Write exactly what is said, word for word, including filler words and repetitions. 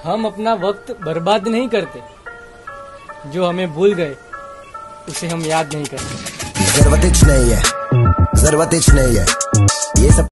हम अपना वक्त बर्बाद नहीं करते, जो हमें भूल गए उसे हम याद नहीं करते। जरूरत नहीं है, जरूरत नहीं है ये सब।